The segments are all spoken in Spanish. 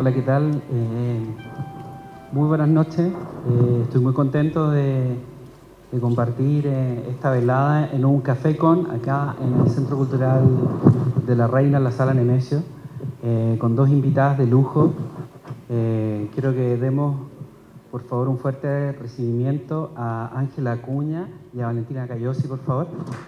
Hola, ¿qué tal? Muy buenas noches. Estoy muy contento de compartir esta velada en un café con acá en el Centro Cultural de la Reina, en la Sala Nemesio, con dos invitadas de lujo. Quiero que demos, por favor, un fuerte recibimiento a Ángela Acuña y a Valentina Cayosi, por favor.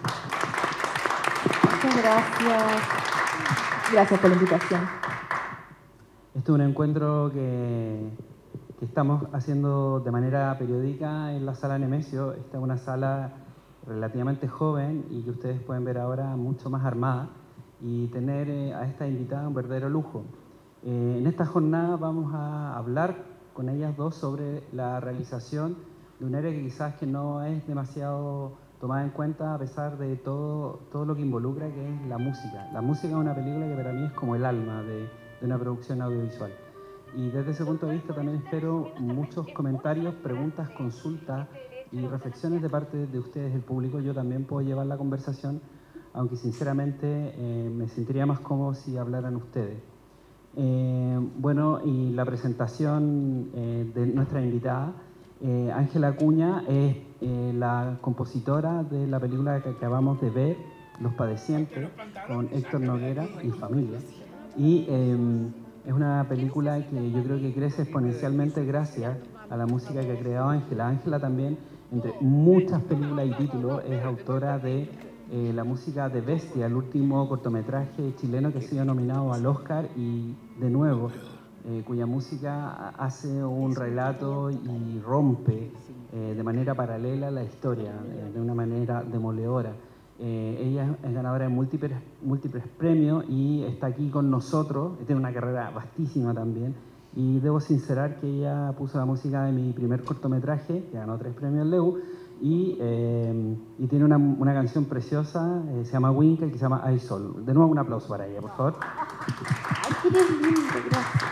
Muchas gracias. Gracias por la invitación. Este es un encuentro que estamos haciendo de manera periódica en la Sala Nemesio. Esta es una sala relativamente joven y que ustedes pueden ver ahora mucho más armada, y tener a esta invitada un verdadero lujo. En esta jornada vamos a hablar con ellas dos sobre la realización de un área que quizás que no es demasiado tomada en cuenta a pesar de todo lo que involucra, que es la música. La música es una película que para mí es como el alma de una producción audiovisual. Y desde ese punto de vista también espero muchos comentarios, preguntas, consultas y reflexiones de parte de ustedes, el público. Yo también puedo llevar la conversación, aunque sinceramente me sentiría más cómodo si hablaran ustedes. Bueno, y la presentación de nuestra invitada, Ángela Acuña, es la compositora de la película que acabamos de ver, Los Padecientes, con Héctor Noguera y familia. Y es una película que yo creo que crece exponencialmente gracias a la música que ha creado Ángela. Ángela también, entre muchas películas y títulos, es autora de la música de Bestia, el último cortometraje chileno que ha sido nominado al Oscar, y de nuevo, cuya música hace un relato y rompe de manera paralela la historia, de una manera demoledora. Ella es ganadora de múltiples premios y está aquí con nosotros. Tiene una carrera vastísima también, y debo sincerar que ella puso la música de mi primer cortometraje, que ganó 3 premios Leu, y tiene una canción preciosa, se llama Winkel, que se llama Ay Sol. De nuevo un aplauso para ella, por favor. Ay, qué lindo, gracias.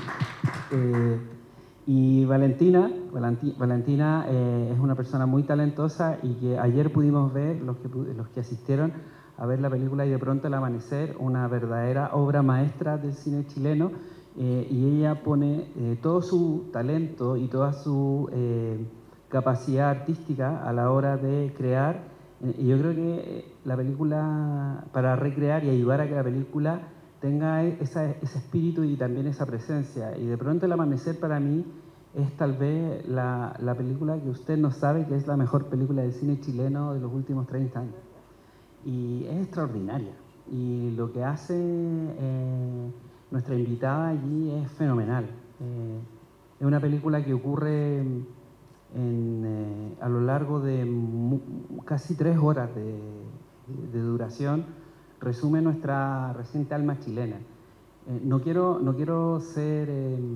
Y Valentina es una persona muy talentosa, y que ayer pudimos ver, los que asistieron a ver la película Y de pronto el amanecer, una verdadera obra maestra del cine chileno, y ella pone todo su talento y toda su capacidad artística a la hora de crear. Y yo creo que la película, para recrear y ayudar a que la película tenga ese espíritu y también esa presencia. Y de pronto el amanecer para mí es tal vez la película que usted no sabe que es la mejor película del cine chileno de los últimos 30 años. Y es extraordinaria. Y lo que hace nuestra invitada allí es fenomenal. Es una película que ocurre a lo largo de casi 3 horas de duración. Resume nuestra reciente alma chilena. No quiero ser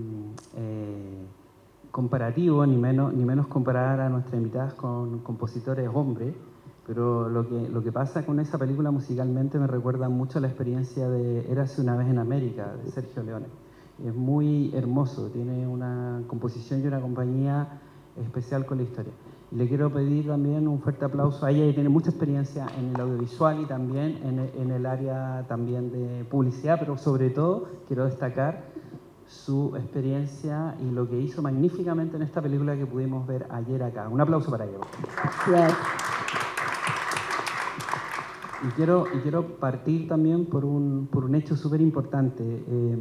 comparativo, ni menos comparar a nuestras invitadas con compositores hombres, pero lo que pasa con esa película musicalmente me recuerda mucho a la experiencia de Érase una vez en América, de Sergio Leone. Es muy hermoso, tiene una composición y una compañía especial con la historia. Y le quiero pedir también un fuerte aplauso a ella, que tiene mucha experiencia en el audiovisual y también en el área también de publicidad, pero sobre todo quiero destacar su experiencia y lo que hizo magníficamente en esta película que pudimos ver ayer acá. Un aplauso para ella. Gracias. Y quiero partir también por un hecho súper importante.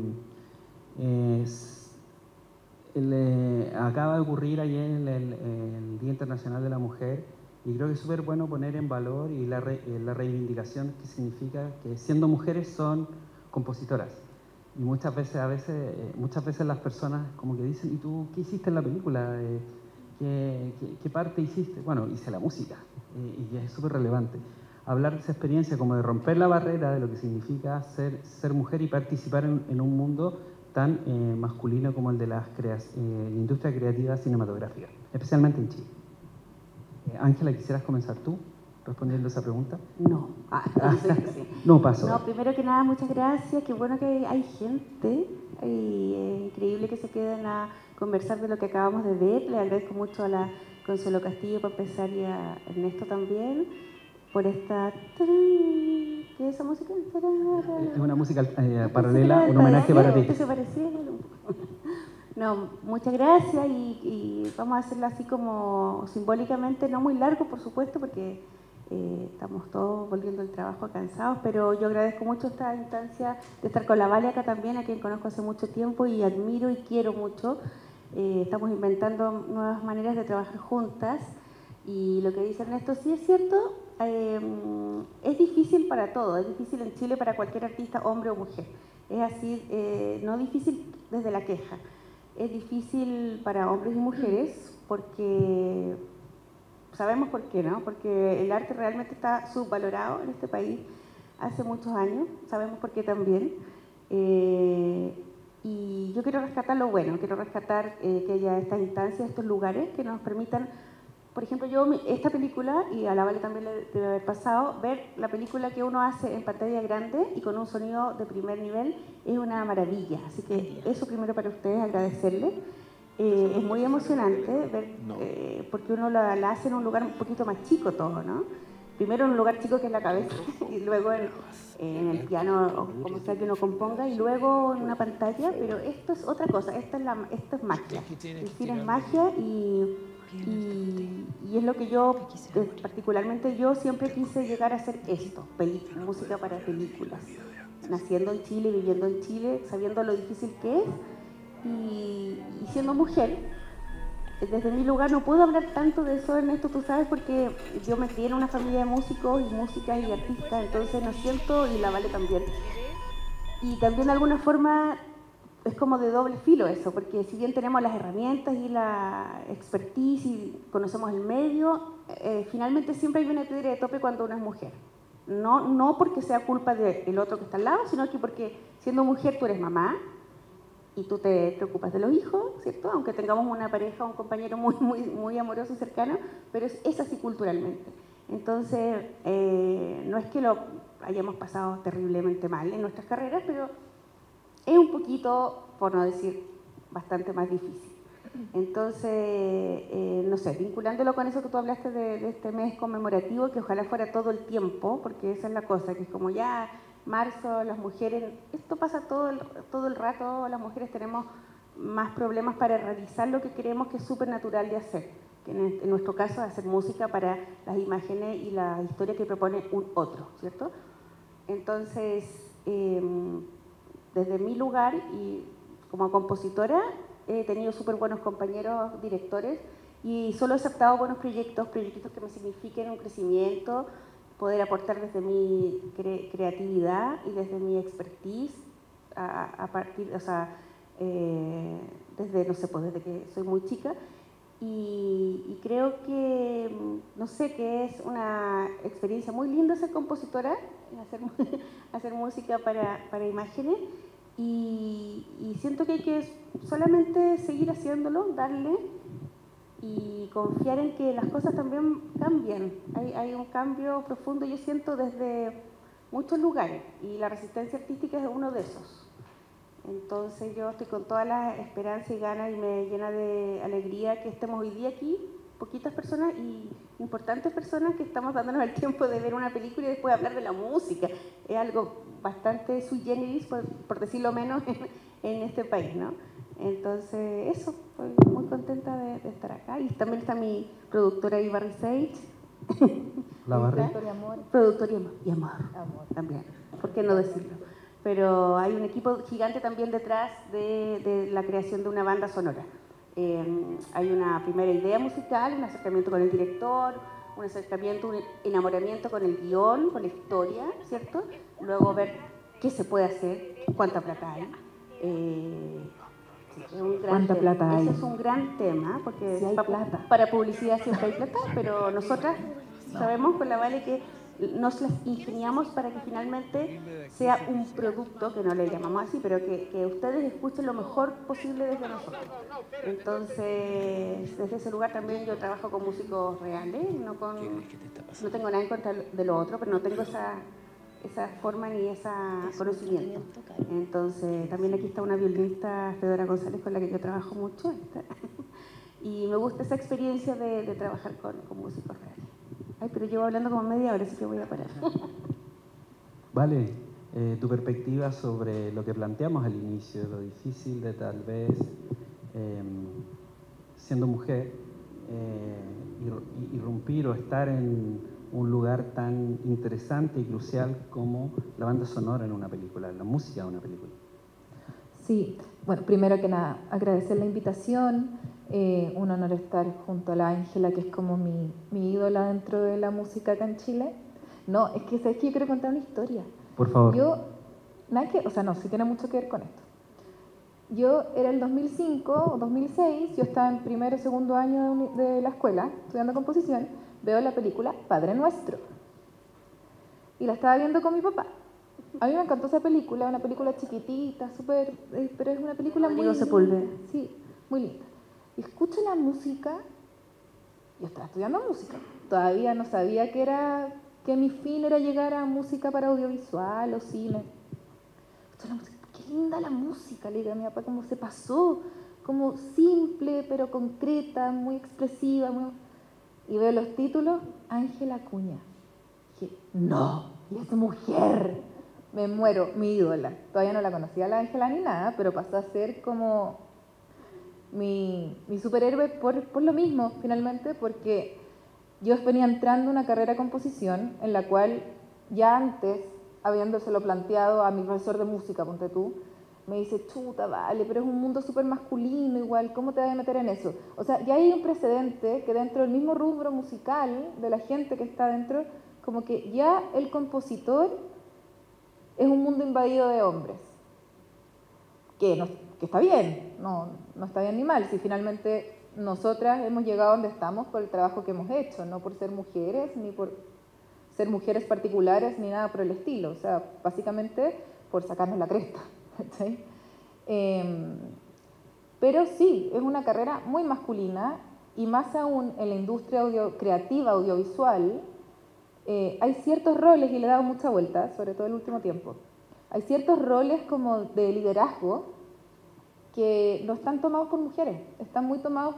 Acaba de ocurrir ayer el Día Internacional de la Mujer, y creo que es súper bueno poner en valor y la reivindicación que significa que siendo mujeres son compositoras. Y muchas veces las personas como que dicen: ¿y tú qué hiciste en la película? ¿Qué parte hiciste? Bueno, hice la música, y es súper relevante hablar de esa experiencia, como de romper la barrera de lo que significa ser mujer y participar en un mundo tan masculino como el de la industria creativa cinematográfica, especialmente en Chile. Ángela, ¿quisieras comenzar tú respondiendo esa pregunta? No. Sí. No, paso. No, primero que nada, muchas gracias. Qué bueno que hay gente. Y es increíble que se queden a conversar de lo que acabamos de ver. Le agradezco mucho a la Consuelo Castillo, para empezar, y a Ernesto también, por esta ¿Qué es esa música? Es una música paralela, un homenaje para ti. ¿Se parecía? No, muchas gracias y vamos a hacerlo así como simbólicamente, no muy largo por supuesto, porque estamos todos volviendo al trabajo cansados, pero yo agradezco mucho esta instancia de estar con la Vale acá también, a quien conozco hace mucho tiempo y admiro y quiero mucho. Estamos inventando nuevas maneras de trabajar juntas y lo que dice Ernesto sí es cierto, es difícil para todo, es difícil en Chile para cualquier artista, hombre o mujer. Es así, no difícil desde la queja, es difícil para hombres y mujeres porque sabemos por qué, ¿no? Porque el arte realmente está subvalorado en este país hace muchos años, sabemos por qué también. Y yo quiero rescatar lo bueno, quiero rescatar que haya estas instancias, estos lugares que nos permitan, por ejemplo, yo esta película, y a la Vale también le debe haber pasado, ver la película que uno hace en pantalla grande y con un sonido de primer nivel es una maravilla. Así que eso primero para ustedes, agradecerles. Es muy emocionante ver, porque uno la hace en un lugar un poquito más chico todo, ¿no? Primero en un lugar chico que es la cabeza y luego en el piano o como sea que uno componga y luego en una pantalla, pero esto es otra cosa, esto es magia. El cine es magia y es lo que yo, particularmente yo, siempre quise llegar a hacer esto, música para películas. Naciendo en Chile, viviendo en Chile, sabiendo lo difícil que es y siendo mujer, desde mi lugar no puedo hablar tanto de eso, Ernesto, tú sabes, porque yo me crié en una familia de músicos y músicas y artistas, entonces no siento, y la Vale también. Y también de alguna forma es como de doble filo eso, porque si bien tenemos las herramientas y la expertise y conocemos el medio, finalmente siempre hay una piedra de tope cuando uno es mujer. No porque sea culpa del otro que está al lado, sino que porque siendo mujer tú eres mamá, y tú te preocupas de los hijos, ¿cierto? Aunque tengamos una pareja, un compañero muy amoroso y cercano, pero es así culturalmente. Entonces, no es que lo hayamos pasado terriblemente mal en nuestras carreras, pero es un poquito, por no decir, bastante más difícil. Entonces, no sé, vinculándolo con eso que tú hablaste de este mes conmemorativo, que ojalá fuera todo el tiempo, porque esa es la cosa, que es como ya marzo, las mujeres, esto pasa todo el rato, las mujeres tenemos más problemas para realizar lo que creemos que es súper natural de hacer, que en nuestro caso es hacer música para las imágenes y la historia que propone un otro, ¿cierto? Entonces, desde mi lugar y como compositora, he tenido súper buenos compañeros, directores, y solo he aceptado buenos proyectos que me signifiquen un crecimiento, poder aportar desde mi creatividad y desde mi expertise a partir, o sea, desde, no sé, pues desde que soy muy chica. Y creo que, no sé, que es una experiencia muy linda ser compositora, hacer música para imágenes. Y siento que hay que solamente seguir haciéndolo, darle y confiar en que las cosas también cambian. Hay un cambio profundo, yo siento, desde muchos lugares y la resistencia artística es uno de esos. Entonces yo estoy con toda la esperanza y ganas y me llena de alegría que estemos hoy día aquí, poquitas personas y importantes personas que estamos dándonos el tiempo de ver una película y después hablar de la música. Es algo bastante sui generis, por decirlo menos, en este país, ¿no? Entonces, eso, estoy muy contenta de estar acá. Y también está mi productora Ibarri Sage. La Barri. Productora y amor. También, ¿por qué no decirlo? Pero hay un equipo gigante también detrás de la creación de una banda sonora. Hay una primera idea musical, un acercamiento con el director, un acercamiento, un enamoramiento con el guión, con la historia, ¿cierto? Luego ver qué se puede hacer, cuánta plata hay. ¿Cuánta plata hay? Ese es un gran tema, porque si hay plata. Para publicidad siempre hay plata, pero nosotras sabemos con la Vale que nos las ingeniamos para que finalmente sea un producto, que no le llamamos así, pero que ustedes escuchen lo mejor posible desde nosotros. Entonces, desde ese lugar también yo trabajo con músicos reales, no tengo nada en contra de lo otro, pero no tengo esa forma ni ese conocimiento. Entonces, también aquí está una violinista, Fedora González, con la que yo trabajo mucho. Y me gusta esa experiencia de trabajar con músicos reales. Ay, pero llevo hablando como media hora, así que voy a parar. Vale, tu perspectiva sobre lo que planteamos al inicio, lo difícil de tal vez, siendo mujer, irrumpir o estar en un lugar tan interesante y crucial como la banda sonora en una película, la música de una película. Sí, bueno, primero que nada, agradecer la invitación, un honor estar junto a la Ángela, que es como mi ídola dentro de la música acá en Chile. No, es que sabes que yo quiero contar una historia. Por favor. Yo, nada que, o sea, no, sí tiene mucho que ver con esto. Yo era el 2005 o 2006, yo estaba en primero o segundo año de la escuela, estudiando composición, veo la película Padre Nuestro. Y la estaba viendo con mi papá. A mí me encantó esa película, una película chiquitita, súper, pero es una película muy Sepúlveda. linda. Sí, muy linda. Y escucho la música, yo estaba estudiando música, todavía no sabía que mi fin era llegar a música para audiovisual o cine. Escucho la música, qué linda la música, le digo a mi papá, cómo se pasó, como simple pero concreta, muy expresiva. Y veo los títulos, Ángela Acuña. Dije, no, y es mujer. Me muero, mi ídola. Todavía no la conocía la Ángela ni nada, pero pasó a ser como mi superhéroe por lo mismo, finalmente, porque yo venía entrando a una carrera de composición en la cual ya antes, habiéndoselo planteado a mi profesor de música, ponte tú, me dice, chuta, vale, pero es un mundo súper masculino igual, ¿cómo te vas a meter en eso? O sea, ya hay un precedente que dentro del mismo rubro musical, de la gente que está dentro, como que ya el compositor es un mundo invadido de hombres. Que está bien, no está bien ni mal, si finalmente nosotras hemos llegado donde estamos por el trabajo que hemos hecho, no por ser mujeres, ni por ser mujeres particulares, ni nada por el estilo, o sea, básicamente por sacarnos la cresta. ¿Sí? Pero sí, es una carrera muy masculina y más aún en la industria creativa audiovisual hay ciertos roles, y le he dado mucha vuelta, sobre todo el último tiempo, hay ciertos roles como de liderazgo que no están tomados por mujeres, están muy tomados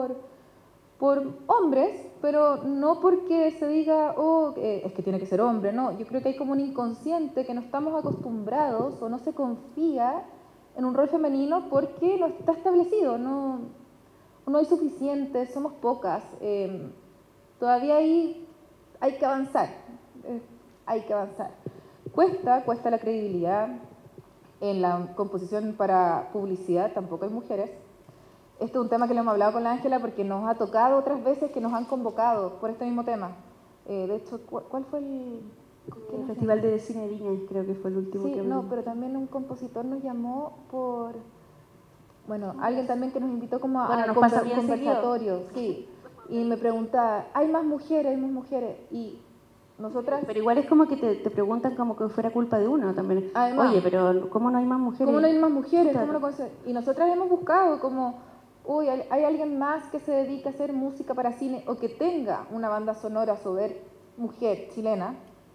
por hombres, pero no porque se diga, oh, es que tiene que ser hombre, no. Yo creo que hay como un inconsciente que no estamos acostumbrados o no se confía en un rol femenino porque no está establecido, no hay suficientes, somos pocas. Todavía hay que avanzar, hay que avanzar. Cuesta la credibilidad. En la composición para publicidad tampoco hay mujeres. Esto es un tema que le hemos hablado con la Ángela porque nos ha tocado otras veces que nos han convocado por este mismo tema. De hecho, ¿cuál fue el Festival de Cine de Viña? Creo que fue el último sí, que no, pero también un compositor nos llamó por... Bueno, alguien también que nos invitó como a conversatorios. Sí, y me preguntaba, ¿hay más mujeres? Y nosotras... Pero igual es como que te preguntan como que fuera culpa de uno también. Además, oye, pero ¿cómo no hay más mujeres? ¿Cómo no hay más mujeres? Claro. Y nosotras hemos buscado como, uy, ¿hay alguien más que se dedique a hacer música para cine o que tenga una banda sonora sobre mujer chilena?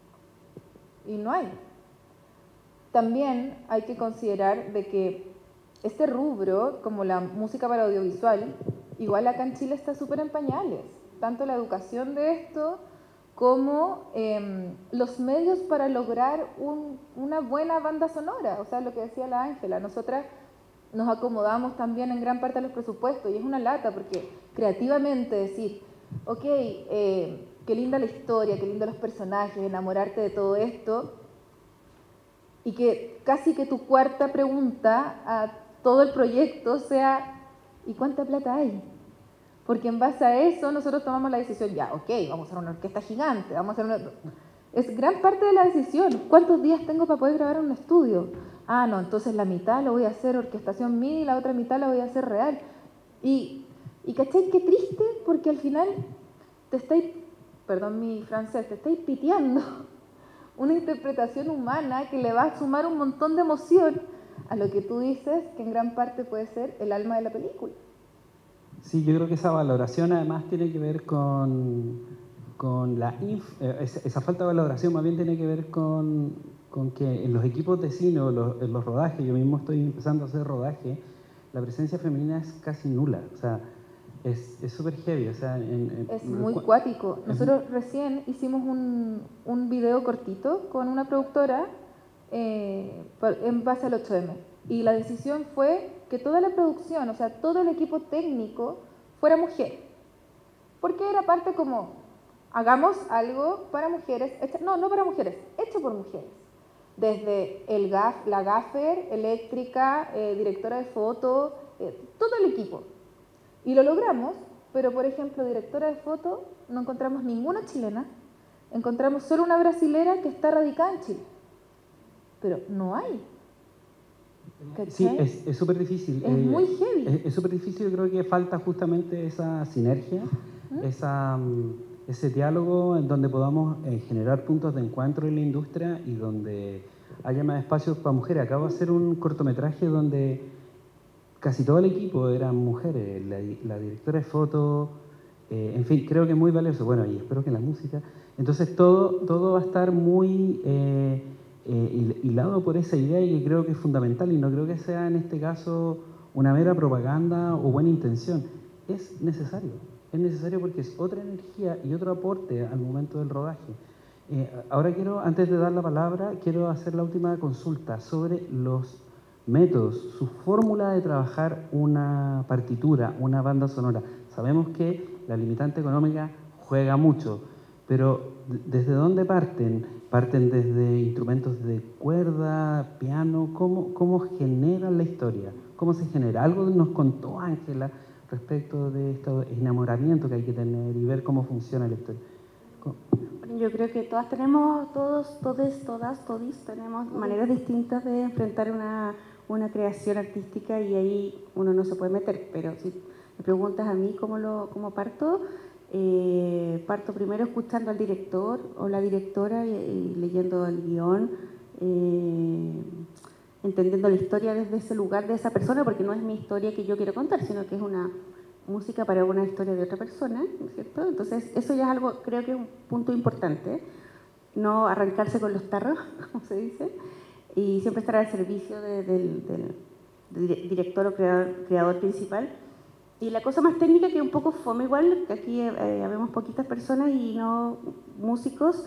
Y no hay. También hay que considerar de que este rubro, como la música para audiovisual, igual acá en Chile está súper en pañales. Tanto la educación de esto como los medios para lograr una buena banda sonora, o sea, lo que decía la Ángela, nosotras nos acomodamos también en gran parte a los presupuestos y es una lata porque creativamente decir, ok, qué linda la historia, qué lindos los personajes, enamorarte de todo esto y que casi que tu cuarta pregunta a todo el proyecto sea, ¿y cuánta plata hay? Porque en base a eso nosotros tomamos la decisión, ya, ok, vamos a hacer una orquesta gigante, vamos a hacer Es gran parte de la decisión. ¿Cuántos días tengo para poder grabar en un estudio? Ah, no, entonces la mitad lo voy a hacer orquestación MIDI y la otra mitad la voy a hacer real. Y ¿cachai? Qué triste, porque al final te estáis, perdón mi francés, te estáis piteando una interpretación humana que le va a sumar un montón de emoción a lo que tú dices, que en gran parte puede ser el alma de la película. Sí, yo creo que esa valoración además tiene que ver con esa falta de valoración más bien tiene que ver con que en los equipos de cine o en los rodajes, yo mismo estoy empezando a hacer rodaje, la presencia femenina es casi nula. O sea, Es súper heavy, o sea... Es muy cuático. Nosotros recién hicimos un video cortito con una productora en base al 8M. Y la decisión fue que toda la producción, o sea, todo el equipo técnico fuera mujer. Porque era parte como, hagamos algo para mujeres, no para mujeres, hecho por mujeres. Desde la gaffer, eléctrica, directora de foto, todo el equipo. Y lo logramos, pero por ejemplo, directora de foto, no encontramos ninguna chilena, encontramos solo una brasilera que está radicada en Chile. Pero no hay. ¿Cachai? Sí, es súper difícil. Es muy heavy. Es súper difícil, yo creo que falta justamente esa sinergia, ese diálogo en donde podamos generar puntos de encuentro en la industria y donde haya más espacios para mujeres. Acabo de hacer un cortometraje donde casi todo el equipo eran mujeres, la directora de foto, en fin, creo que es muy valioso. Bueno, y espero que la música. Entonces todo va a estar muy hilado por esa idea y que creo que es fundamental y no creo que sea en este caso una mera propaganda o buena intención. Es necesario porque es otra energía y otro aporte al momento del rodaje. Ahora antes de dar la palabra, quiero hacer la última consulta sobre los métodos, su fórmula de trabajar una partitura, una banda sonora. Sabemos que la limitante económica juega mucho, pero ¿desde dónde parten? ¿Parten desde instrumentos de cuerda, piano? ¿Cómo generan la historia? ¿Cómo se genera? Algo nos contó Ángela respecto de este enamoramiento que hay que tener y ver cómo funciona la historia. Yo creo que todas tenemos maneras distintas de enfrentar una creación artística y ahí uno no se puede meter, pero si me preguntas a mí cómo parto, parto primero escuchando al director o la directora y leyendo el guión, entendiendo la historia desde ese lugar de esa persona, porque no es mi historia que yo quiero contar, sino que es una música para una historia de otra persona, ¿no es cierto? Entonces eso ya es algo, creo que es un punto importante, no arrancarse con los tarros, como se dice, y siempre estar al servicio del director o creador principal. Y la cosa más técnica, que un poco fome igual, que aquí habemos poquitas personas y no músicos,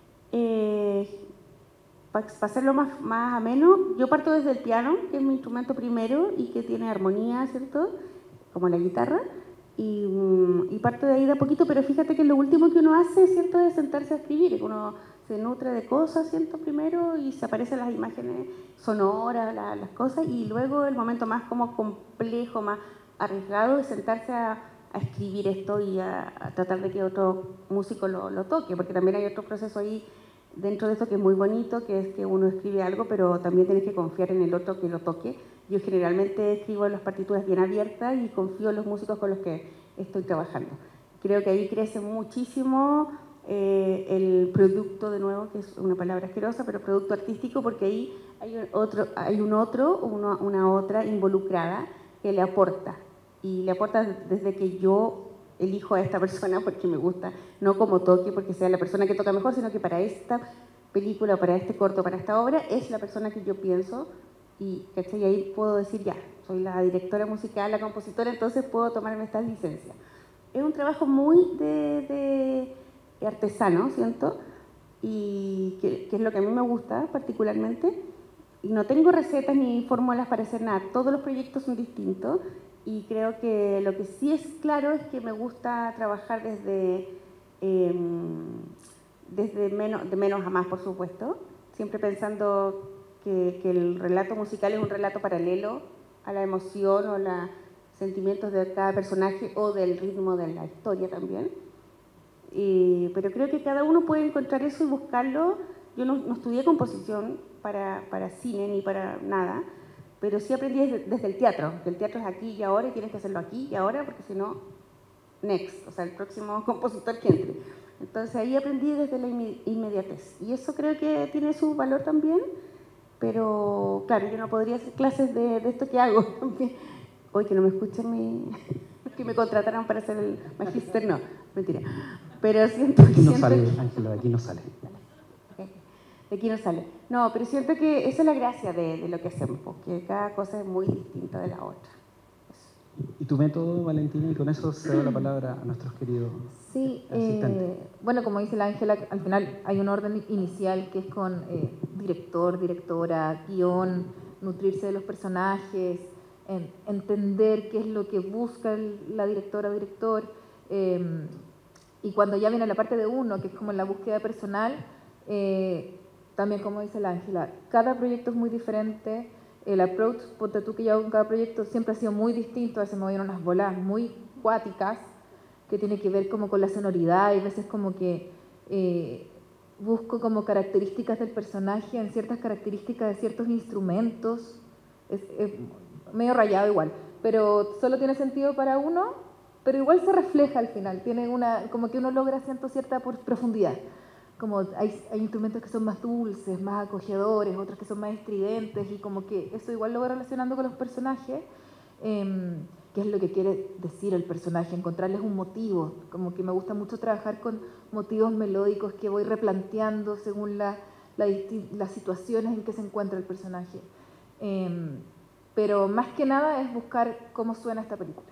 para hacerlo más ameno, yo parto desde el piano, que es mi instrumento primero y que tiene armonía, ¿cierto?, como la guitarra, y parto de ahí de a poquito, pero fíjate que lo último que uno hace, ¿cierto?, es sentarse a escribir. Uno se nutre de cosas, ¿cierto?, primero, y se aparecen las imágenes sonoras, las cosas, y luego el momento más como complejo, más arriesgado, es sentarse a escribir esto y a tratar de que otro músico lo toque, porque también hay otro proceso ahí dentro de esto que es muy bonito, que es que uno escribe algo, pero también tienes que confiar en el otro que lo toque. Yo generalmente escribo las partituras bien abiertas y confío en los músicos con los que estoy trabajando. Creo que ahí crece muchísimo el producto, de nuevo, que es una palabra asquerosa, pero producto artístico, porque ahí hay una otra involucrada que le aporta. Y le aporta desde que yo elijo a esta persona porque me gusta, no como toque, porque sea la persona que toca mejor, sino que para esta película, para este corto, para esta obra, es la persona que yo pienso y ahí puedo decir ya, soy la directora musical, la compositora, entonces puedo tomarme estas licencias. Es un trabajo muy de artesano, siento, y que es lo que a mí me gusta particularmente. Y no tengo recetas ni fórmulas para hacer nada, todos los proyectos son distintos. Y creo que lo que sí es claro es que me gusta trabajar de menos a más, por supuesto, siempre pensando que el relato musical es un relato paralelo a la emoción o los sentimientos de cada personaje o del ritmo de la historia también. Pero creo que cada uno puede encontrar eso y buscarlo. Yo no estudié composición para cine ni para nada, pero sí aprendí desde el teatro, que el teatro es aquí y ahora y tienes que hacerlo aquí y ahora, porque si no, next, o sea, el próximo compositor que entre. Entonces ahí aprendí desde la inmediatez. Y eso creo que tiene su valor también, pero claro, yo no podría hacer clases de esto que hago. Hoy que no me escuchen, que me contrataron para hacer el magíster, no, mentira. Pero siento que... Aquí no sale, Ángela, de aquí no sale. De aquí no sale. No, pero siento que esa es la gracia de lo que hacemos, porque cada cosa es muy distinta de la otra. ¿Y tu método, Valentina? Y con eso cedo la palabra a nuestros queridos Sí, asistentes. bueno, como dice la Ángela, al final hay un orden inicial que es con director, directora, guión, nutrirse de los personajes, entender qué es lo que busca la directora o director. Y cuando ya viene la parte de uno, que es como la búsqueda personal, también como dice la Ángela, cada proyecto es muy diferente. El approach, ponte tú que yo hago en cada proyecto, siempre ha sido muy distinto. A veces me voy en unas bolas muy cuáticas, que tiene que ver como con la sonoridad, y a veces como que busco como características del personaje en ciertas características de ciertos instrumentos. Es medio rayado igual, pero solo tiene sentido para uno, pero igual se refleja al final, tiene como que uno logra cierta profundidad. Como hay instrumentos que son más dulces, más acogedores, otros que son más estridentes, y como que eso igual lo voy relacionando con los personajes. Qué es lo que quiere decir el personaje, encontrarles un motivo. Como que me gusta mucho trabajar con motivos melódicos que voy replanteando según las situaciones en que se encuentra el personaje. Pero más que nada es buscar cómo suena esta película.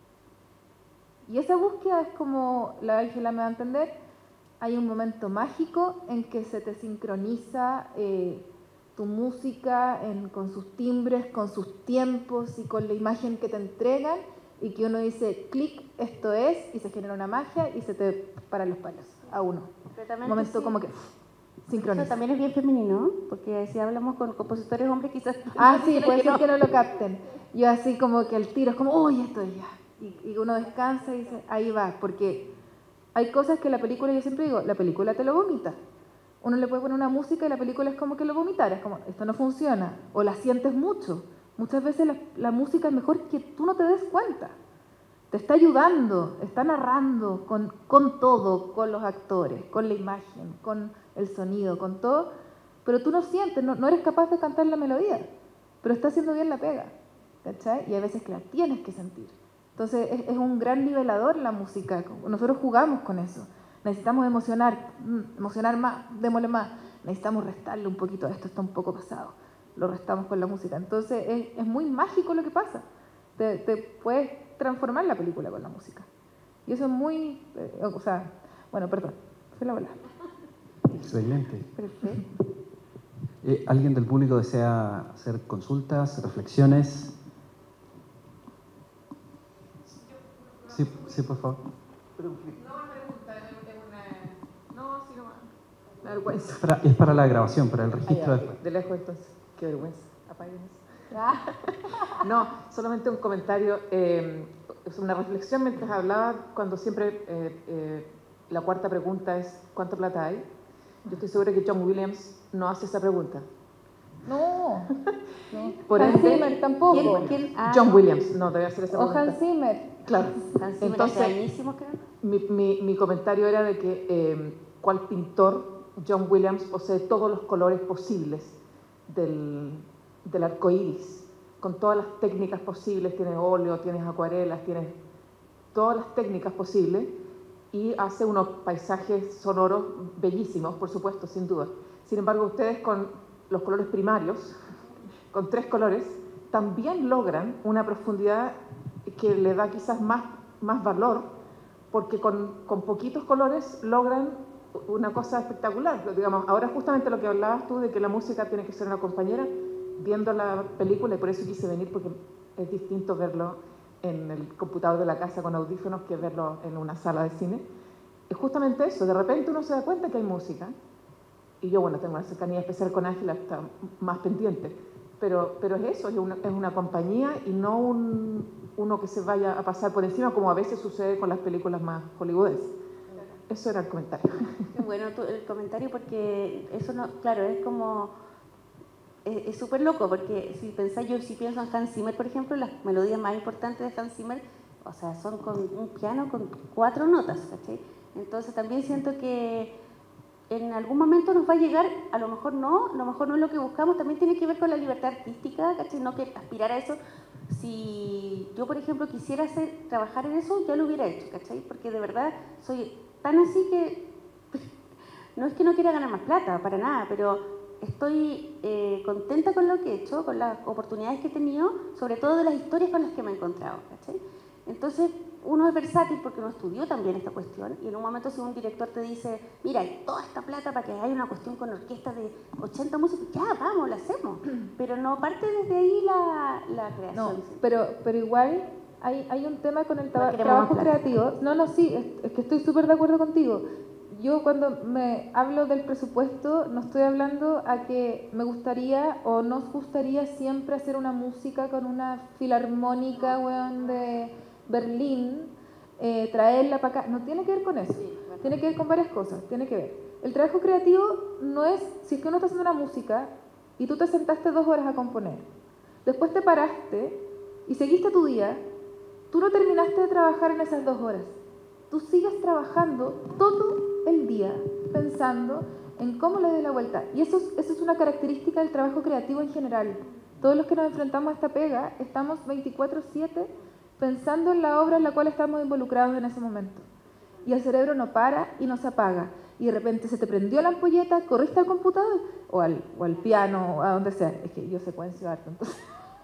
Y esa búsqueda es como la Ángela me va a entender. Hay un momento mágico en que se te sincroniza tu música con sus timbres, con sus tiempos y con la imagen que te entregan, y que uno dice, clic, esto es, y se genera una magia y se te paran los palos a uno. Un momento Sí. como que sincroniza. Eso también es bien femenino, porque si hablamos con compositores hombres quizás... Sí, puede ser que no lo capten. Yo así como que el tiro es como, uy, esto es ya. Y uno descansa y dice, ahí va, porque hay cosas que la película, yo siempre digo, la película te lo vomita. Uno le puede poner una música y la película es como que lo vomitara, es como, esto no funciona, o la sientes mucho. Muchas veces la música es mejor que tú no te des cuenta. Te está ayudando, está narrando con todo, con los actores, con la imagen, con el sonido, con todo, pero tú no sientes, no eres capaz de cantar la melodía, pero está haciendo bien la pega, ¿cachai? Y hay veces que la tienes que sentir. Entonces es un gran nivelador la música, nosotros jugamos con eso. Necesitamos emocionar más, démosle más. Necesitamos restarle un poquito, esto está un poco pasado, lo restamos con la música. Entonces es muy mágico lo que pasa. Te puedes transformar la película con la música. Y eso es muy, bueno, perdón, fue la bola. Excelente. Perfecto. ¿Alguien del público desea hacer consultas, reflexiones? Sí, por favor. Me da vergüenza. Es para la grabación, para el registro. De lejos entonces, qué vergüenza. Apaguen eso. No, solamente un comentario, es una reflexión mientras hablaba, cuando siempre la cuarta pregunta es ¿cuánta plata hay? Yo estoy segura que John Williams no hace esa pregunta. No. Por Hans ende, Zimmer tampoco. ¿Quién? John Williams no debe hacer esa O pregunta. Hans Zimmer. Claro. Hans Zimmer Entonces, hace añísimos, creo. mi comentario era de que cuál pintor John Williams posee todos los colores posibles del arco iris, con todas las técnicas posibles, tienes óleo, tienes acuarelas, tienes todas las técnicas posibles, y hace unos paisajes sonoros bellísimos, por supuesto, sin duda. Sin embargo, ustedes con los colores primarios, con 3 colores, también logran una profundidad que le da quizás más valor, porque con poquitos colores logran una cosa espectacular. Digamos, ahora justamente lo que hablabas tú de que la música tiene que ser una compañera, viendo la película, y por eso quise venir, porque es distinto verlo en el computador de la casa con audífonos que verlo en una sala de cine. Es justamente eso, de repente uno se da cuenta que hay música, y yo, bueno, tengo una cercanía especial con Ángela, está más pendiente, pero es eso, es una compañía y no uno que se vaya a pasar por encima, como a veces sucede con las películas más hollywoodenses. Eso era el comentario. Qué bueno el comentario, porque eso no, claro, es como, es súper loco, porque si pensáis, yo si pienso en Hans Zimmer, por ejemplo, las melodías más importantes de Hans Zimmer, o sea, son con un piano con 4 notas, ¿cachai? Entonces también siento que en algún momento nos va a llegar, a lo mejor no es lo que buscamos, también tiene que ver con la libertad artística, ¿cachai? No que aspirar a eso. Si yo, por ejemplo, quisiera trabajar en eso, ya lo hubiera hecho, ¿cachai? Porque de verdad soy tan así que no es que no quiera ganar más plata, para nada, pero estoy contenta con lo que he hecho, con las oportunidades que he tenido, sobre todo de las historias con las que me he encontrado, ¿cachai? Entonces, uno es versátil porque uno estudió también esta cuestión y en un momento si un director te dice, mira, hay toda esta plata para que haya una cuestión con orquesta de 80 músicos, ya, vamos, la hacemos. Pero no parte desde ahí la creación. No, ¿sí? pero igual hay un tema con el No queremos trabajo más plata. creativo. No, sí, es que estoy súper de acuerdo contigo. Yo cuando me hablo del presupuesto, no estoy hablando a que me gustaría o nos gustaría siempre hacer una música con una filarmónica, weón, de Berlín, traerla para acá. No tiene que ver con eso. Sí, bueno. Tiene que ver con varias cosas. Tiene que ver. El trabajo creativo no es, si es que uno está haciendo una música y tú te sentaste 2 horas a componer, después te paraste y seguiste tu día, tú no terminaste de trabajar en esas 2 horas. Tú sigues trabajando todo el día pensando en cómo le doy la vuelta. Y eso es una característica del trabajo creativo en general. Todos los que nos enfrentamos a esta pega estamos 24/7 pensando en la obra en la cual estamos involucrados en ese momento. Y el cerebro no para y no se apaga. Y de repente se te prendió la ampolleta, corriste al computador o al piano o a donde sea. Es que yo secuencio harto, entonces...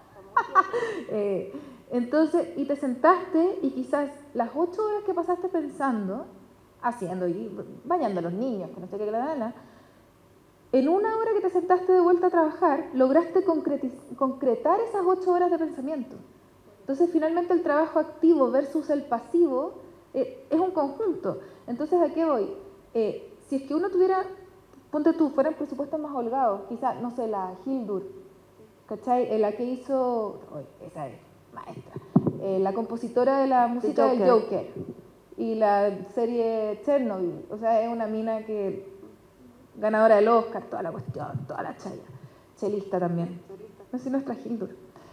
Entonces, y te sentaste y quizás las 8 horas que pasaste pensando, haciendo y bañando a los niños, que no sé qué le da, en 1 hora que te sentaste de vuelta a trabajar, lograste concretar esas 8 horas de pensamiento. Entonces, finalmente el trabajo activo versus el pasivo es un conjunto. Entonces, ¿a qué voy? Si es que uno tuviera, ponte tú, fueran presupuestos más holgados, quizás, no sé, la Hildur, ¿cachai? La que hizo, esa es maestra, la compositora de la música del Joker y la serie Chernobyl, o sea, es una mina que ganadora del Oscar, toda la cuestión, toda la chaya, chelista también, no sé si nuestra Hildur.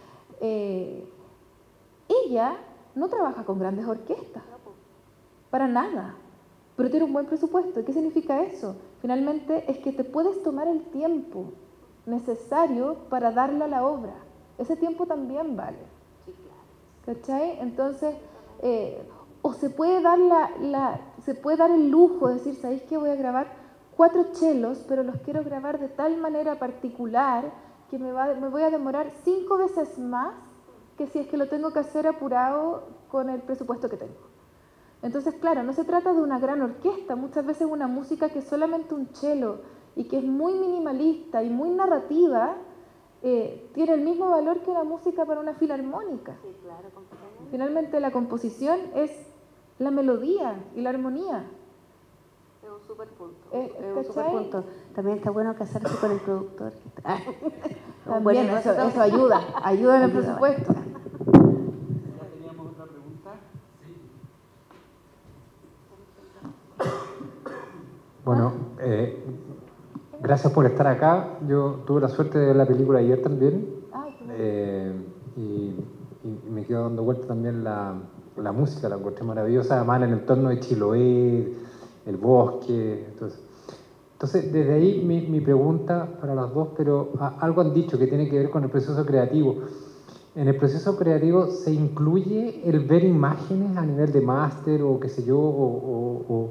Ella no trabaja con grandes orquestas, para nada, pero tiene un buen presupuesto. ¿Y qué significa eso? Finalmente es que te puedes tomar el tiempo necesario para darle a la obra. Ese tiempo también vale. ¿Cachai? Entonces, o se puede dar se puede dar el lujo de decir, ¿sabéis qué? Voy a grabar 4 chelos, pero los quiero grabar de tal manera particular que me voy a demorar 5 veces más que si es que lo tengo que hacer apurado con el presupuesto que tengo. Entonces, claro, no se trata de una gran orquesta, muchas veces una música que es solamente un chelo y que es muy minimalista y muy narrativa, tiene el mismo valor que la música para una filarmónica. Sí, claro, completamente. Finalmente la composición es la melodía y la armonía. Es un súper punto. Es un súper punto. También está bueno casarse con el productor. También eso ayuda en el presupuesto. ¿Ya teníamos otra pregunta? Sí. Bueno, gracias por estar acá. Yo tuve la suerte de ver la película ayer también. Y me quedo dando vuelta también la música, la encontré maravillosa, además en el entorno de Chiloé, el bosque. Entonces desde ahí mi pregunta para las dos, pero algo han dicho que tiene que ver con el proceso creativo. En el proceso creativo se incluye el ver imágenes a nivel de máster o qué sé yo,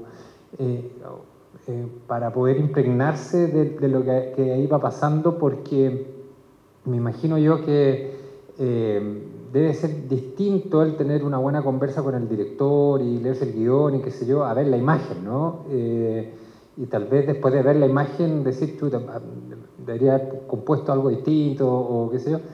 para poder impregnarse de lo que ahí va pasando, porque me imagino yo que debe ser distinto el tener una buena conversa con el director y leerse el guión y qué sé yo, a ver la imagen, ¿no? Y tal vez después de ver la imagen decir, chuta, debería haber compuesto algo distinto o qué sé yo.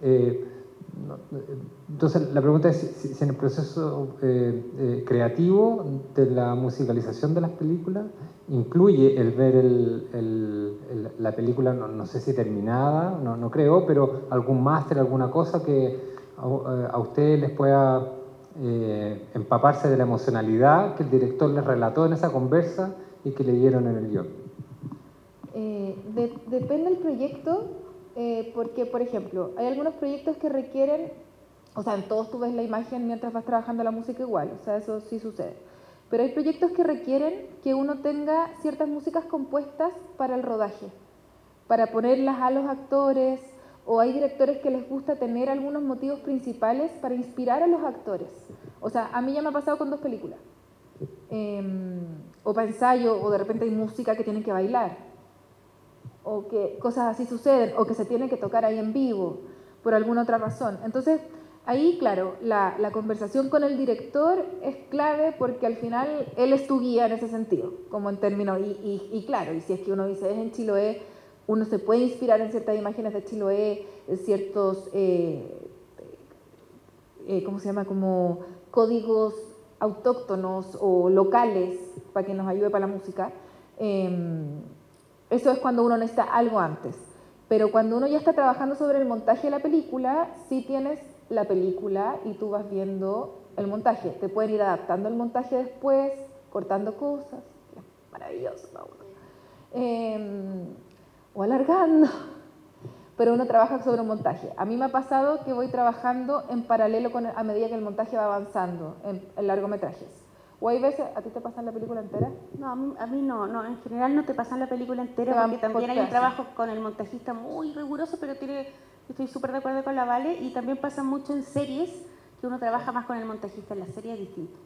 Entonces la pregunta es si en el proceso creativo de la musicalización de las películas incluye el ver la película, no sé si terminada, no creo, pero algún máster, alguna cosa que a ustedes les pueda empaparse de la emocionalidad que el director les relató en esa conversa y que leyeron en el guión. Depende del proyecto, porque, por ejemplo, hay algunos proyectos que requieren, o sea, en todos tú ves la imagen mientras vas trabajando la música igual, o sea, eso sí sucede. Pero hay proyectos que requieren que uno tenga ciertas músicas compuestas para el rodaje, para ponerlas a los actores, o hay directores que les gusta tener algunos motivos principales para inspirar a los actores. O sea, a mí ya me ha pasado con 2 películas. O para ensayo, o de repente hay música que tienen que bailar. o que cosas así suceden, o que se tiene que tocar ahí en vivo, por alguna otra razón. Entonces, ahí, claro, la conversación con el director es clave porque al final él es tu guía en ese sentido, como en términos, y claro, y si es que uno dice es en Chiloé, uno se puede inspirar en ciertas imágenes de Chiloé, en ciertos, ¿cómo se llama? Como códigos autóctonos o locales para que nos ayude para la música. Eso es cuando uno necesita algo antes. Pero cuando uno ya está trabajando sobre el montaje de la película, sí tienes la película y tú vas viendo el montaje. Te pueden ir adaptando el montaje después, cortando cosas. Maravilloso, o alargando. Pero uno trabaja sobre un montaje. A mí me ha pasado que voy trabajando en paralelo a medida que el montaje va avanzando en largometrajes. ¿O hay veces, a ti te pasan la película entera? No, a mí no, en general no te pasan la película entera porque también hay un trabajo con el montajista muy riguroso, pero estoy súper de acuerdo con la Vale, y también pasa mucho en series que uno trabaja más con el montajista, en las series es distinto.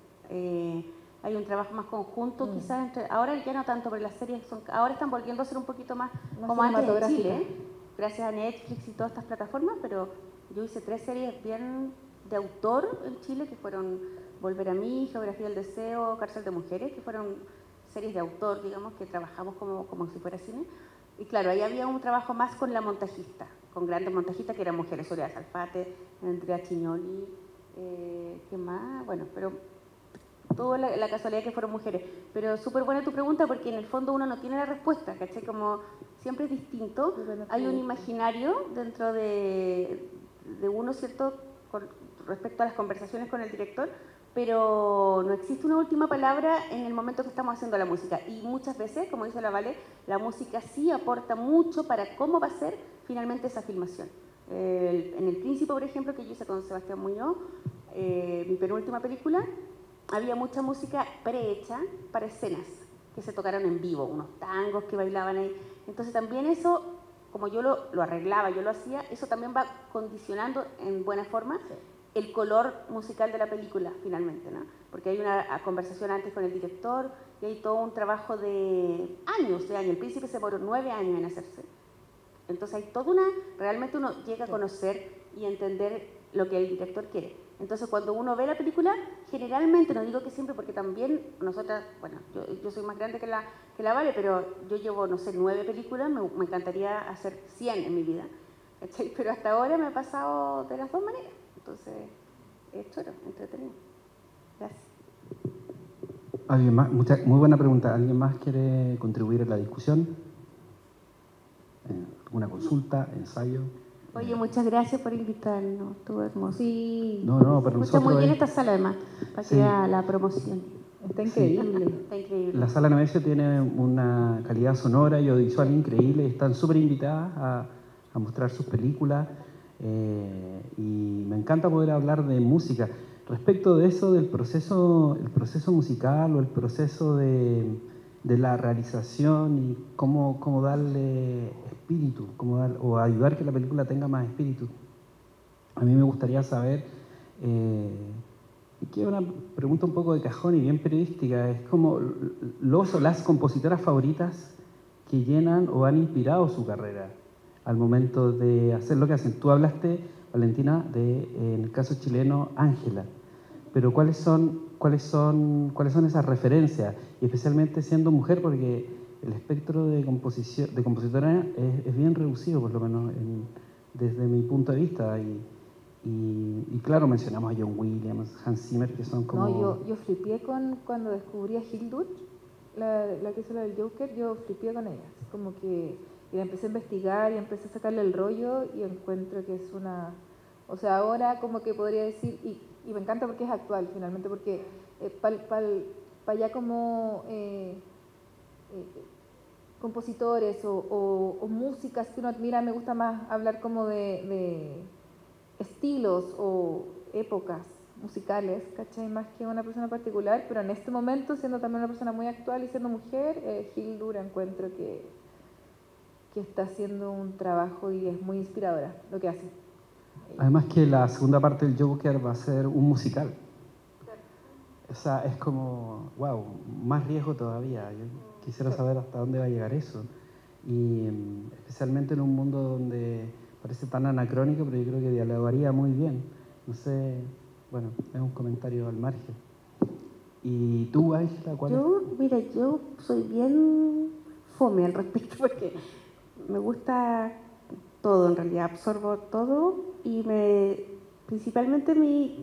Hay un trabajo más conjunto, quizás ahora ya no tanto, pero las series ahora están volviendo a ser un poquito más como antes en Chile, gracias a Netflix y todas estas plataformas, pero yo hice 3 series bien de autor en Chile, que fueron Volver a mí, Geografía del Deseo, Cárcel de Mujeres, que fueron series de autor, digamos, que trabajamos como si fuera cine. Y claro, ahí había un trabajo más con la montajista, con grandes montajistas que eran mujeres, Soledad Salfate, Andrea Chignoli, ¿qué más? Bueno, pero toda la casualidad que fueron mujeres. Pero súper buena tu pregunta porque en el fondo uno no tiene la respuesta, ¿cachai? Como siempre es distinto, hay un imaginario dentro de uno, ¿cierto?, con respecto a las conversaciones con el director, pero no existe una última palabra en el momento que estamos haciendo la música. Y muchas veces, como dice la Vale, la música sí aporta mucho para cómo va a ser finalmente esa filmación. En El Príncipe, por ejemplo, que yo hice con Sebastián Muñoz, mi penúltima película, había mucha música prehecha para escenas que se tocaron en vivo, unos tangos que bailaban ahí. Entonces también eso, como yo lo arreglaba, yo lo hacía, eso también va condicionando en buena forma el color musical de la película, finalmente, ¿no? Porque hay una conversación antes con el director y hay todo un trabajo de años. El Príncipe se demoró 9 años en hacerse. Entonces hay toda realmente uno llega a conocer y entender lo que el director quiere. Entonces cuando uno ve la película, generalmente, no digo que siempre, porque también nosotras, bueno, yo soy más grande que la Vale, pero yo llevo, no sé, 9 películas, me encantaría hacer 100 en mi vida, ¿cachai? Pero hasta ahora me ha pasado de las dos maneras. Entonces, es choro, entretenido. Gracias. ¿Alguien más? Muy buena pregunta. ¿Alguien más quiere contribuir a la discusión? ¿Alguna consulta, ensayo? Oye, muchas gracias por invitarnos. Estuvo hermoso. Sí. No, pero escucha muy bien es... esta sala, además, para que haga la promoción. Está increíble. Sí. Está increíble. La Sala Nemesio tiene una calidad sonora y audiovisual increíble. Están súper invitadas a mostrar sus películas. Y me encanta poder hablar de música. Respecto de eso, el proceso musical o el proceso de la realización y cómo darle espíritu, o ayudar que la película tenga más espíritu. A mí me gustaría saber, que es una pregunta un poco de cajón y bien periodística, es como los o las compositoras favoritas que llenan o han inspirado su carrera al momento de hacer lo que hacen. Tú hablaste, Valentina, en el caso chileno, Ángela, pero ¿cuáles son esas referencias? Y especialmente siendo mujer, porque el espectro de compositora es bien reducido, por lo menos desde mi punto de vista. Y claro, mencionamos a John Williams, Hans Zimmer, que son como... No, yo flipé cuando descubrí a Hildur, la que hizo la del Joker, yo flipé con ella. Como que y la empecé a investigar y empecé a sacarle el rollo y encuentro que es una... O sea, ahora como que podría decir, y me encanta porque es actual finalmente, porque para allá como compositores o músicas que uno admira, me gusta más hablar como de estilos o épocas musicales, ¿cachai? Más que una persona particular, pero en este momento, siendo también una persona muy actual y siendo mujer, Hildur encuentro que está haciendo un trabajo y es muy inspiradora lo que hace. Además que la segunda parte del Joker va a ser un musical. O sea, es como, wow, más riesgo todavía. Yo quisiera saber hasta dónde va a llegar eso. y especialmente en un mundo donde parece tan anacrónico, pero yo creo que dialogaría muy bien. No sé, bueno, es un comentario al margen. ¿Y tú, Ángela, cuál es? Mira, yo soy bien fome al respecto porque me gusta todo, en realidad, absorbo todo y principalmente mi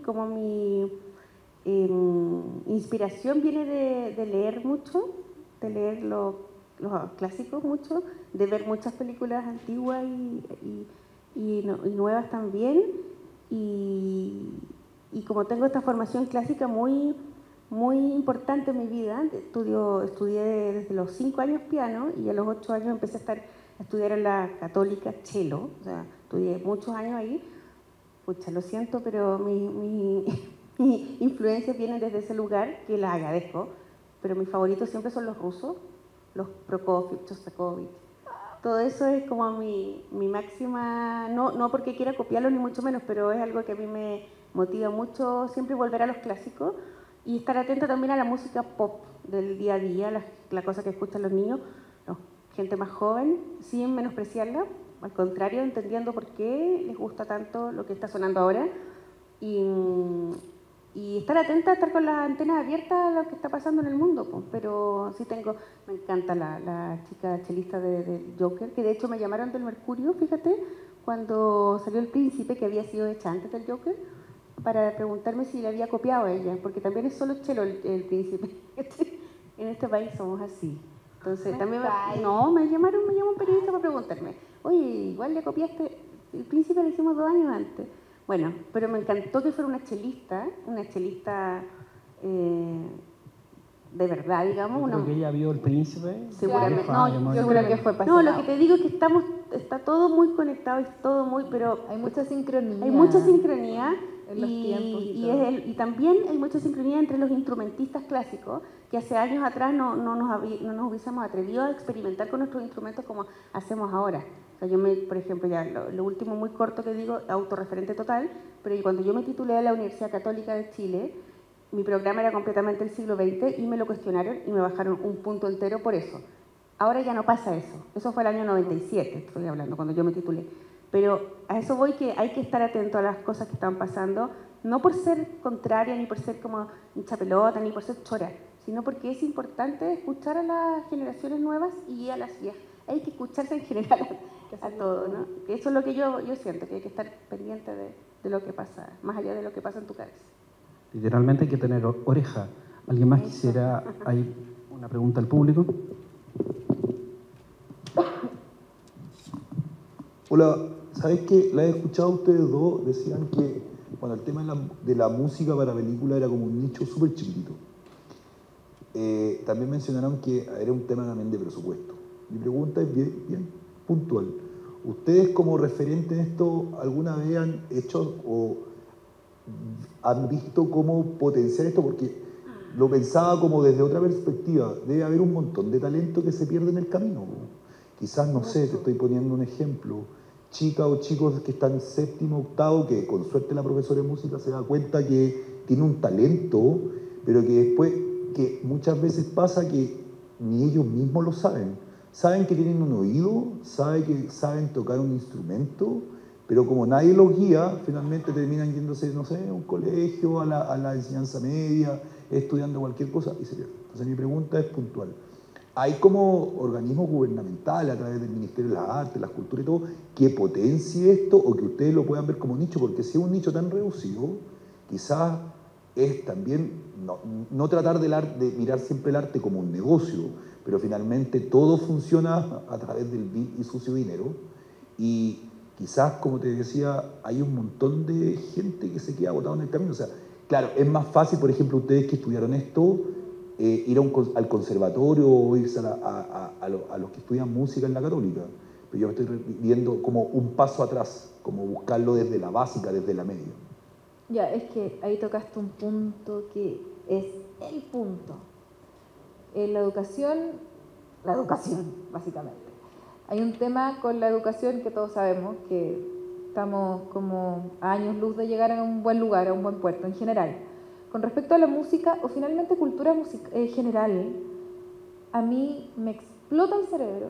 inspiración viene de leer mucho, de leer los clásicos mucho, de ver muchas películas antiguas y nuevas también, y como tengo esta formación clásica muy importante en mi vida. Estudié desde los 5 años piano y a los 8 años empecé a estudiar en la Católica cello, o sea, estudié muchos años ahí. Pucha, lo siento, pero mi influencias vienen desde ese lugar, que las agradezco, pero mis favoritos siempre son los rusos, los Prokofiev, Shostakovich. Todo eso es como mi máxima, no porque quiera copiarlo ni mucho menos, pero es algo que a mí me motiva mucho siempre volver a los clásicos y estar atenta también a la música pop del día a día, la cosa que escuchan los niños, gente más joven, sin menospreciarla, al contrario, entendiendo por qué les gusta tanto lo que está sonando ahora y estar atenta, estar con las antenas abiertas a lo que está pasando en el mundo. Pues. Pero sí me encanta la chica chelista de Joker, que de hecho me llamaron del Mercurio, fíjate, cuando salió El Príncipe, que había sido hecha antes del Joker, para preguntarme si le había copiado a ella, porque también es solo chelo el Príncipe. En este país somos así. Entonces, también me llamó un periodista para preguntarme, oye, igual le copiaste, El Príncipe lo hicimos 2 años antes. Bueno, pero me encantó que fuera una chelista de verdad, digamos. Yo creo que ella vio El Príncipe. Seguramente. No, yo creo que fue pasado. No, lo que te digo es que está todo muy conectado, pero hay mucha sincronía. Hay mucha sincronía en los tiempos y también hay mucha sincronía entre los instrumentistas clásicos, que hace años atrás no nos hubiésemos atrevido a experimentar con nuestros instrumentos como hacemos ahora. O sea, por ejemplo, ya lo último muy corto que digo, autorreferente total, pero cuando yo me titulé a la Universidad Católica de Chile, mi programa era completamente del siglo XX y me lo cuestionaron y me bajaron un punto entero por eso. Ahora ya no pasa eso. Eso fue el año 97, estoy hablando, cuando yo me titulé. Pero a eso voy, que hay que estar atento a las cosas que están pasando, no por ser contraria, ni por ser como hincha pelota, ni por ser chora, sino porque es importante escuchar a las generaciones nuevas y a las viejas. Hay que escucharse en general a todo, ¿no? Eso es lo que yo siento, que hay que estar pendiente de lo que pasa, más allá de lo que pasa en tu cabeza. Literalmente hay que tener oreja. ¿Alguien más quisiera? Hay una pregunta al público. Hola, ¿sabes qué? La he escuchado a ustedes dos, decían que el tema de la música para película era como un nicho súper chiquitito. También mencionaron que era un tema también de presupuesto. Mi pregunta es bien puntual. ¿Ustedes como referente en esto alguna vez han hecho o han visto cómo potenciar esto? Porque lo pensaba como desde otra perspectiva. Debe haber un montón de talento que se pierde en el camino. Quizás, no sé, te estoy poniendo un ejemplo. Chicas o chicos que están en 7º, 8º, que con suerte la profesora de música se da cuenta que tiene un talento, pero que después, que muchas veces pasa que ni ellos mismos lo saben. Saben que tienen un oído, saben que saben tocar un instrumento, pero como nadie los guía, finalmente terminan yéndose, no sé, a un colegio, a la enseñanza media, estudiando cualquier cosa y se pierden. Entonces mi pregunta es puntual. Hay como organismos gubernamentales a través del Ministerio de las Artes, las Culturas y todo, que potencie esto o que ustedes lo puedan ver como nicho, porque si es un nicho tan reducido, quizás es también no tratar de mirar siempre el arte como un negocio, pero finalmente todo funciona a través del vil y sucio dinero y quizás, como te decía, hay un montón de gente que se queda botado en el camino. O sea, claro, es más fácil, por ejemplo, ustedes que estudiaron esto, ir al conservatorio o irse a los que estudian música en la Católica. Pero yo estoy viendo como un paso atrás, como buscarlo desde la básica, desde la media. Ya, es que ahí tocaste un punto que es el punto. La educación, básicamente. Hay un tema con la educación que todos sabemos, que estamos como a años luz de llegar a un buen lugar, a un buen puerto en general. Con respecto a la música, o finalmente cultura general, a mí me explota el cerebro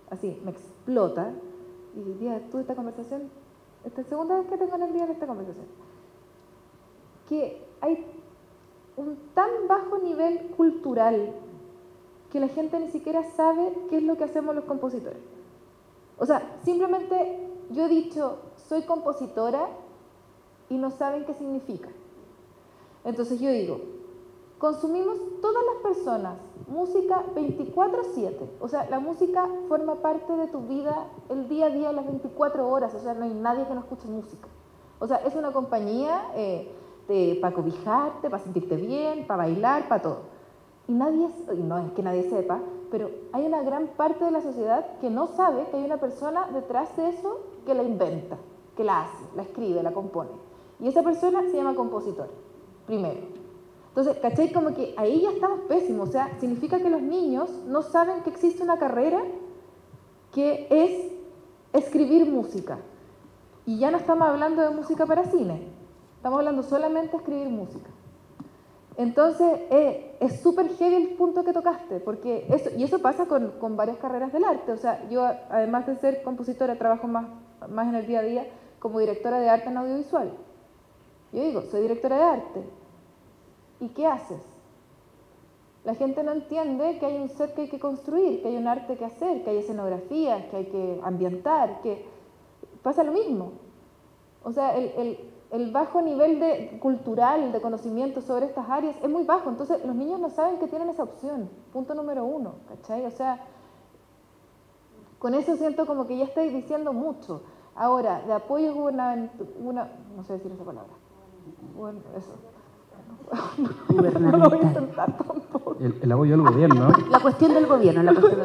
así, me explota. Y hoy día tuve esta conversación, esta es la segunda vez que tengo en el día de esta conversación, que hay un tan bajo nivel cultural que la gente ni siquiera sabe qué es lo que hacemos los compositores. O sea, simplemente yo he dicho, soy compositora, y no saben qué significa. Entonces yo digo, consumimos todas las personas música 24/7. O sea, la música forma parte de tu vida el día a día, las 24 horas. O sea, no hay nadie que no escuche música. O sea, es una compañía para cobijarte, para sentirte bien, para bailar, para todo. Y no es que nadie sepa, pero hay una gran parte de la sociedad que no sabe que hay una persona detrás de eso que la inventa, que la hace, la escribe, la compone. Y esa persona se llama compositor, primero. Entonces, ¿cachai? Como que ahí ya estamos pésimos. O sea, significa que los niños no saben que existe una carrera que es escribir música. Y ya no estamos hablando de música para cine. Estamos hablando solamente de escribir música. Entonces, es súper heavy el punto que tocaste, porque eso pasa con varias carreras del arte. O sea, yo, además de ser compositora, trabajo más en el día a día como directora de arte en audiovisual. Yo digo, soy directora de arte. ¿Y qué haces? La gente no entiende que hay un set que hay que construir, que hay un arte que hacer, que hay escenografías, que hay que ambientar, que pasa lo mismo. O sea, el bajo nivel cultural, de conocimiento sobre estas áreas es muy bajo. Entonces, los niños no saben que tienen esa opción. Punto número 1, ¿cachai? O sea, con eso siento como que ya estoy diciendo mucho. Ahora, de apoyo gubernamental, no sé decir esa palabra. Bueno, eso. No lo voy a intentar tampoco. El apoyo al gobierno. La cuestión del gobierno, la cuestión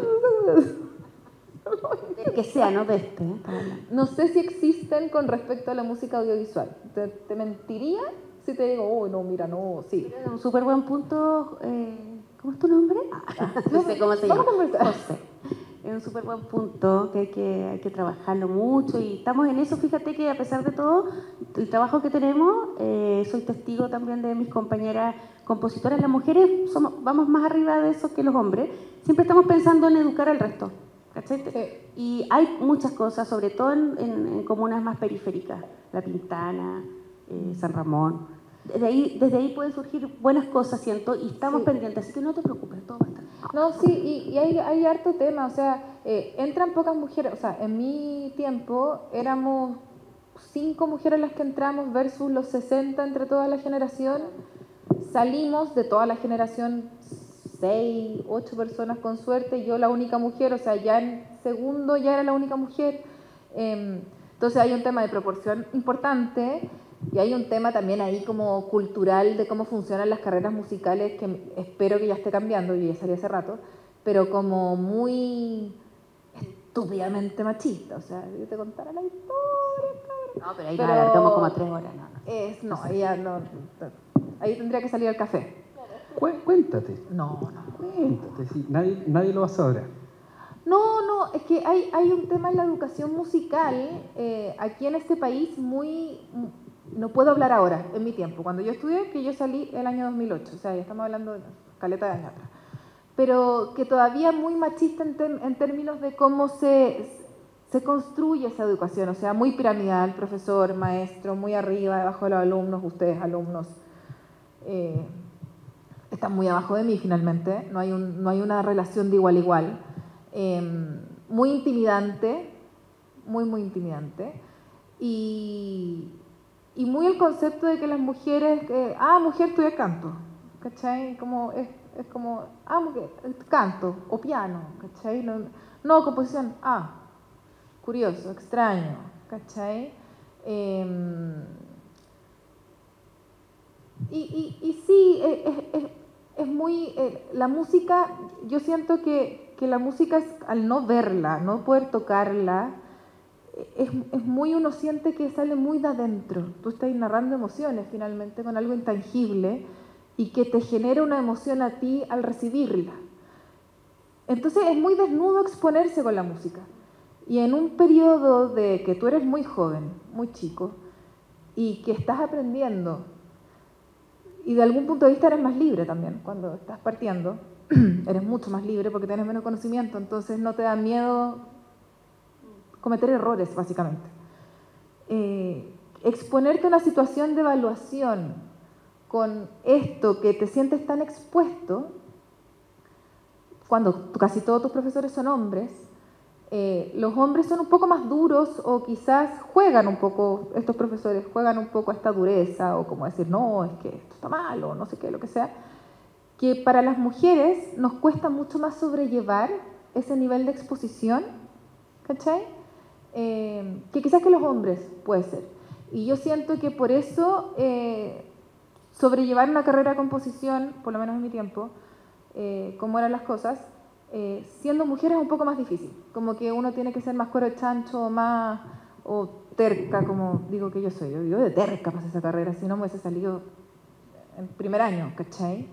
del que sea, no de este. No sé si existen con respecto a la música audiovisual. Te mentiría si te digo, oh, no, mira, no, sí. Un súper buen punto. ¿Cómo es tu nombre? No sé cómo se llama. José. Es un súper buen punto que hay que trabajarlo mucho y estamos en eso. Fíjate que a pesar de todo el trabajo que tenemos, soy testigo también de mis compañeras compositoras. Las mujeres vamos más arriba de eso que los hombres. Siempre estamos pensando en educar al resto, ¿cachai? Sí. Y hay muchas cosas, sobre todo en comunas más periféricas, La Pintana, San Ramón. Desde ahí pueden surgir buenas cosas, siento, y estamos pendientes, así que no te preocupes, todo va a estar. No, sí, y hay harto tema, o sea, entran pocas mujeres, o sea, en mi tiempo éramos 5 mujeres las que entramos versus los 60 entre toda la generación, salimos de toda la generación 6, 8 personas con suerte, yo la única mujer, o sea, ya en segundo ya era la única mujer, entonces hay un tema de proporción importante. Y hay un tema también ahí como cultural de cómo funcionan las carreras musicales que espero que ya esté cambiando, yo ya salí hace rato, pero como muy estúpidamente machista. O sea, yo te contara la historia, claro. No, pero ahí nos alargamos como 3 horas. Ahí tendría que salir al café. Cuéntate. No. Cuéntate, sí, nadie lo va a saber. No, es que hay un tema en la educación musical aquí en este país muy... No puedo hablar ahora, en mi tiempo. Cuando yo estudié, que yo salí el año 2008, o sea, ya estamos hablando de caleta de años atrás. Pero que todavía muy machista en términos de cómo se construye esa educación, o sea, muy piramidal, profesor, maestro, muy arriba, debajo de los alumnos, ustedes alumnos están muy abajo de mí finalmente, no hay una relación de igual a igual, muy intimidante, muy intimidante, y muy el concepto de que las mujeres, mujer estudia canto, ¿cachai? Como es como, mujer, canto o piano, ¿cachai? No composición, curioso, extraño, ¿cachai? Y sí, es muy, la música, yo siento que la música es, al no verla, no poder tocarla, es muy, uno siente que sale muy de adentro. Tú estás narrando emociones finalmente con algo intangible y que te genera una emoción a ti al recibirla. Entonces es muy desnudo exponerse con la música. Y en un periodo de que tú eres muy joven, muy chico, y que estás aprendiendo, y de algún punto de vista eres más libre también, cuando estás partiendo, eres mucho más libre porque tienes menos conocimiento, entonces no te da miedo cometer errores, básicamente. Exponerte a una situación de evaluación con esto que te sientes tan expuesto, cuando casi todos tus profesores son hombres, los hombres son un poco más duros o quizás juegan un poco, estos profesores juegan un poco a esta dureza o como decir, no, es que esto está mal o no sé qué, lo que sea, que para las mujeres nos cuesta mucho más sobrellevar ese nivel de exposición, ¿cachai? Que quizás que los hombres puede ser. Y yo siento que por eso sobrellevar una carrera de composición, por lo menos en mi tiempo, como eran las cosas, siendo mujer es un poco más difícil, como que uno tiene que ser más cuero de chancho, más o terca, como digo que yo soy. Yo de terca pasé esa carrera, si no me hubiese salido en primer año, ¿cachai?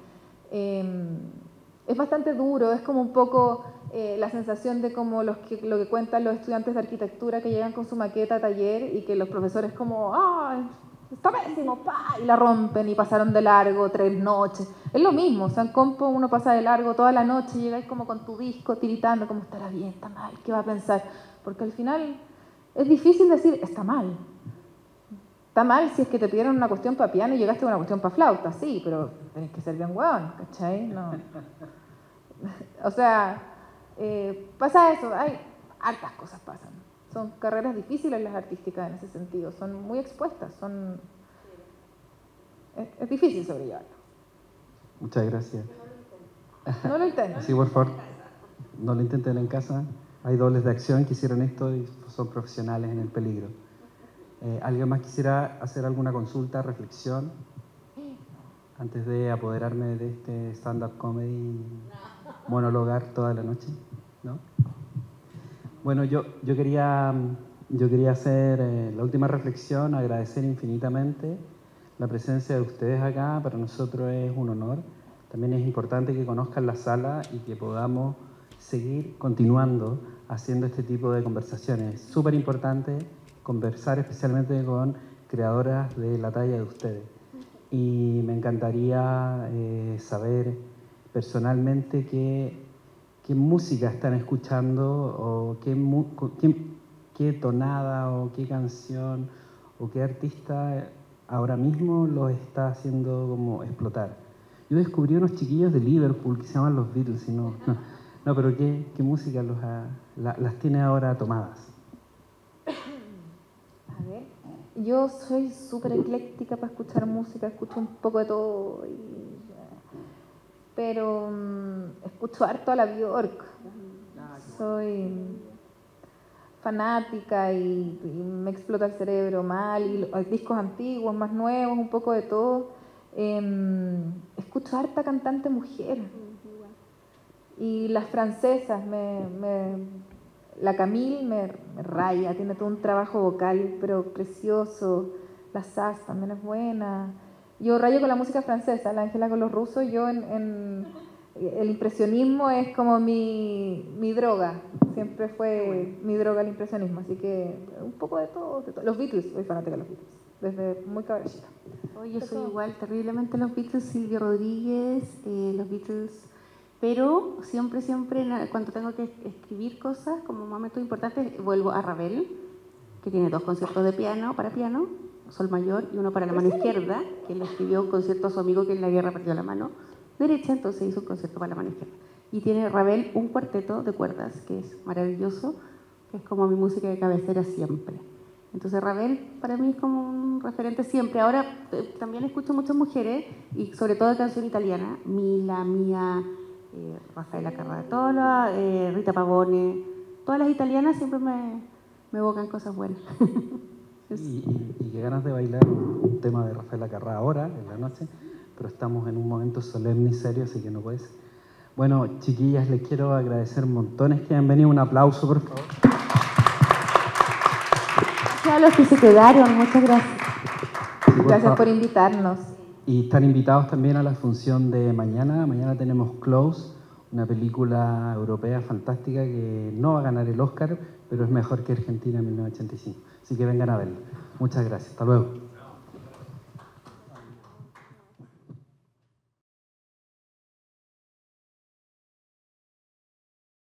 Es bastante duro, es como un poco la sensación de como lo que cuentan los estudiantes de arquitectura que llegan con su maqueta a taller y que los profesores como, ¡ah! Está pésimo, ¡pa! Y la rompen y pasaron de largo 3 noches. Es lo mismo, o sea, en compo uno pasa de largo toda la noche y llegáis como con tu disco tiritando, como estará bien, está mal, ¿qué va a pensar? Porque al final es difícil decir, está mal. Está mal si es que te pidieron una cuestión para piano y llegaste a una cuestión para flauta, sí, pero tenés que ser bien hueón, ¿cachai? No. O sea, pasa eso, hay hartas cosas pasan. Son carreras difíciles las artísticas en ese sentido, son muy expuestas, es difícil sobrellevarlo. Muchas gracias. No lo intenten. Sí, por favor, no lo intenten en casa. Hay dobles de acción que hicieron esto y son profesionales en el peligro. ¿Alguien más quisiera hacer alguna consulta, reflexión, antes de apoderarme de este stand-up comedy y monologar toda la noche? ¿No? Bueno, yo quería hacer la última reflexión, agradecer infinitamente la presencia de ustedes acá. Para nosotros es un honor. También es importante que conozcan la sala y que podamos seguir continuando haciendo este tipo de conversaciones. Es súper importante conversar especialmente con creadoras de la talla de ustedes. Y me encantaría saber personalmente qué música están escuchando o qué tonada o qué canción o qué artista ahora mismo los está haciendo como explotar. Yo descubrí unos chiquillos de Liverpool que se llaman los Beatles, y no, pero ¿qué música las tiene ahora tomadas? A ver, yo soy súper ecléctica para escuchar música, escucho un poco de todo, pero escucho harto a la Björk. Soy fanática y me explota el cerebro mal, y hay discos antiguos, más nuevos, un poco de todo. Escucho harta cantante mujer. Y las francesas, la Camille me raya, tiene todo un trabajo vocal, pero precioso. La Sass también es buena. Yo rayo con la música francesa, la Ángela con los rusos. Yo el impresionismo es como mi droga. Siempre fue mi droga el impresionismo. Así que un poco de todo. Los Beatles, soy fanática de los Beatles, desde muy cabecita. Hoy yo soy igual, terriblemente los Beatles, Silvio Rodríguez, los Beatles. Pero siempre, cuando tengo que escribir cosas como momentos importantes, vuelvo a Ravel, que tiene 2 conciertos de piano, para piano, Sol mayor, y uno para la mano izquierda, que le escribió un concierto a su amigo que en la guerra perdió la mano derecha, entonces hizo un concierto para la mano izquierda. Y tiene Ravel un cuarteto de cuerdas, que es maravilloso, que es como mi música de cabecera siempre. Entonces Ravel para mí es como un referente siempre. Ahora también escucho muchas mujeres, y sobre todo de canción italiana, Mila, Mía, Rafaela Carratola, Rita Pavone, todas las italianas siempre me evocan cosas buenas. Y qué ganas de bailar un tema de Rafaela Carrá ahora, en la noche, pero estamos en un momento solemne y serio, así que no puede ser. Bueno, chiquillas, les quiero agradecer montones que han venido. Un aplauso, por favor. Gracias a los que se quedaron, muchas gracias. Sí, Gracias por invitarnos. Y están invitados también a la función de mañana. Mañana tenemos Close, una película europea fantástica que no va a ganar el Oscar, pero es mejor que Argentina en 1985. Así que vengan a verla. Muchas gracias. Hasta luego.